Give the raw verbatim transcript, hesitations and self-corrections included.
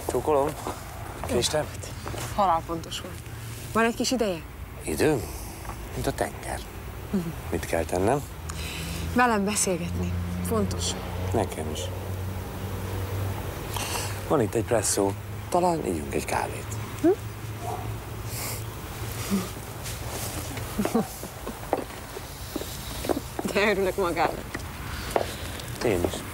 Csókolom. Késtem? Halálpontos volt. Van egy kis ideje? Idő? Mint a tenger. Uh-huh. Mit kell tennem? Velem beszélgetni. Fontos. Nekem is. Van itt egy presszó. Talán ígyunk egy kávét. Hm? De örülök magának. Én is.